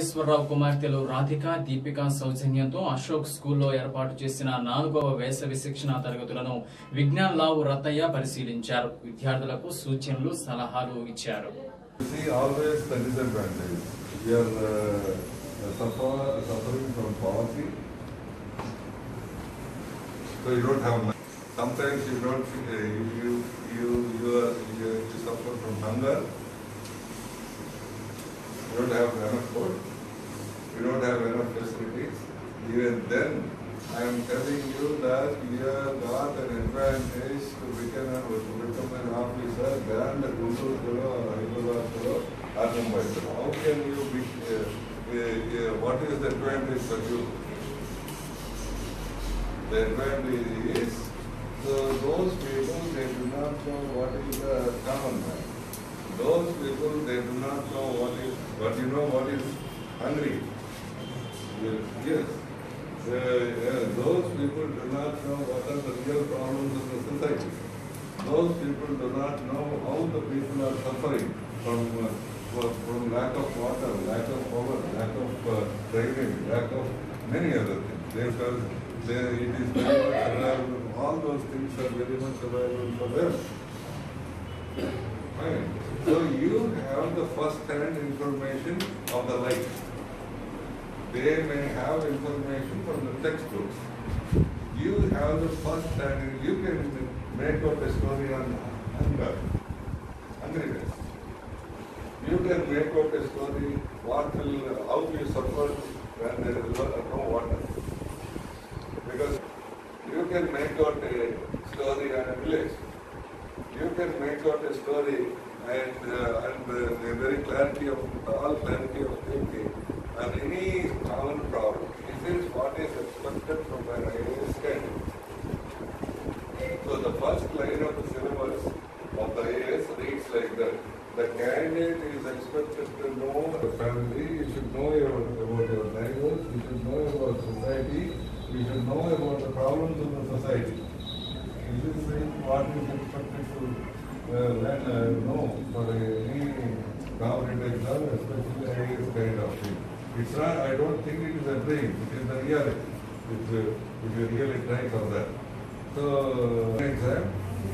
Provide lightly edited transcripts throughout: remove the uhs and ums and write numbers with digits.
నాగేశ్వరరావు కుమార్తెలు రాధిక దీపిక సౌజన్యంతో అశోక్ స్కూల్లో ఏర్పాటు చేసిన 4వ వేసవి శిక్షణ తరగతులను విజ్ఞాన్ లావు రత్తయ్య పరిశీలించారు. విద్యార్థులకు సూచనలు సలహాలు ఇచ్చారు. You don't have enough food, you don't have enough facilities. Even then, I am telling you that you have got an advantage to become an officer than the Guntur or Hyderabad or Mumbai. How can you be, what is the advantage for you? The advantage is, so those people, they do not know what is the common man. Those people, they do not know what is, but you know what is hungry. Yes. Those people do not know what are the real problems of the society. Those people do not know how the people are suffering from lack of water, lack of power, lack of drainage, lack of many other things. Because it is very much available. All those things are very much available for them. Right. So you have the first-hand information of the life. They may have information from the textbooks. You have the first-hand. You can make up a story on hunger, hungriness. You can make up a story how you suffered when there is no water. Because you can make out a story on a village. You can make out a story and the very clarity of thinking and any common problem. This is what is expected from an IAS candidate. So the first line of the syllabus of the IAS reads like that. The candidate is expected to know the family, you should know about your neighbors, you should know about society, you should know about the problems of the society. This is what is expected to no, for any government exam, especially IAS kind of thing. It's not, I don't think it is a dream, it is the reality, if you really try for that. So, exam,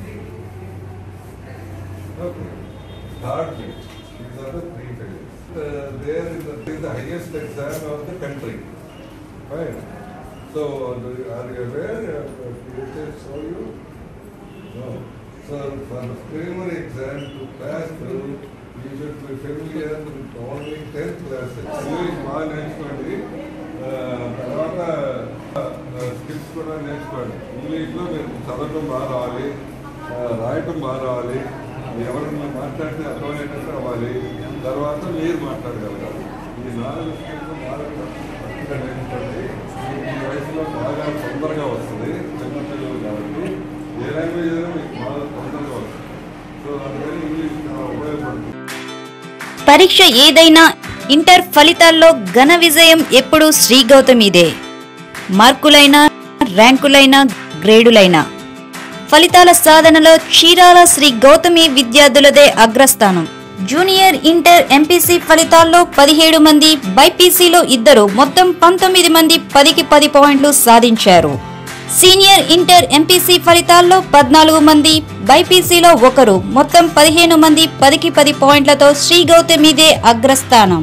okay, third page, these are the 3 pages. There is the highest exam of the country, right? So, are you aware of the show you? No. So, for the primary exam to pass through, you should be familiar with only 10th classes. English బాగా నేర్చుకోండి, తర్వాత skills కూడా నేర్చుకోండి. ఇంగ్లీష్లో మీరు చదవటం బాగా రావాలి, రాయటం బాగా రావాలి, ఎవరైనా మాట్లాడితే అర్థమయ్యేటట్టు అవ్వాలి, తర్వాత మీరు మాట్లాడగలగాలి. ఈ 4 స్కిల్స్ బాగా మంచిగా నేర్చుకోండి. ఈ వయసులో బాగా తొందరగా వస్తుంది, చిన్నపిల్లలు కాబట్టి ఏ లాంగ్వేజ్ అయినా మీకు బాగా తొందరగా వస్తుంది. సో అందుకని ఇంగ్లీష్ ఉపయోగపడుతుంది. పరీక్ష ఏదైనా ఇంటర్ ఫలితాల్లో ఘన విజయం ఎప్పుడూ శ్రీ గౌతమిదే. మార్కులైనా, ర్యాంకులైనా, గ్రేడులైనా ఫలితాల సాధనలో చీరాల శ్రీ గౌతమి విద్యార్థులదే అగ్రస్థానం. జూనియర్ ఇంటర్ ఎంపీసీ ఫలితాల్లో 17 మంది, బైపీసీలో 2, మొత్తం 19 మంది 10కి 10 పాయింట్లు సాధించారు. సీనియర్ ఇంటర్ ఎంపీసీ ఫలితాల్లో 14 మంది, బైపీసీలో 1, మొత్తం 15 మంది 10కి 10 పాయింట్లతో శ్రీ గౌతమిదే అగ్రస్థానం.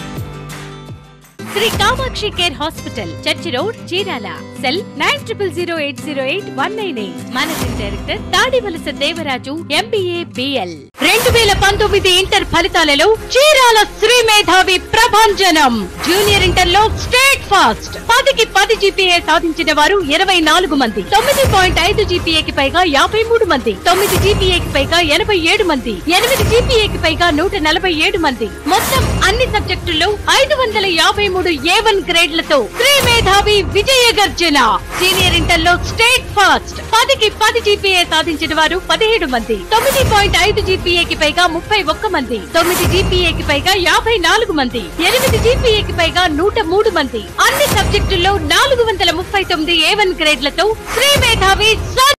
Shri Kamakshi care hospital, church road, Chirala. Cell 900808 managing director Tadivalasa Devaraju, MBA, BL. 2019 inter ఫలితాలలో చీరాల శ్రీ మేధావి ప్రభంజనం. జూనియర్ ఇంటర్ లో స్టేట్ ఫాస్ట్ 10కి 10 GPA సాధించిన వారు 24 మంది, 9.5 GPAకి పైగా 53 మంది, 9 GPAకి పైగా 87 మంది, 8 GPAకి పైగా 147 మంది. మొత్తం అన్ని సబ్జెక్టుల్లో 553 A1 గ్రేడ్లతో శ్రీ మేధావి విజయ గర్జన. సీనియర్ ఇంటర్ లో స్టేట్ ఫాస్ట్ 10కి 10 GPA సాధించిన వారు 17 మంది, 9.5 GPAకి పైగా 31 మంది, 9 GPAకి పైగా 54 మంది, 8 GPAకి పైగా 103 మంది. అన్ని సబ్జెక్టుల్లో 439 A1 గ్రేడ్లతో శ్రీ మేధావి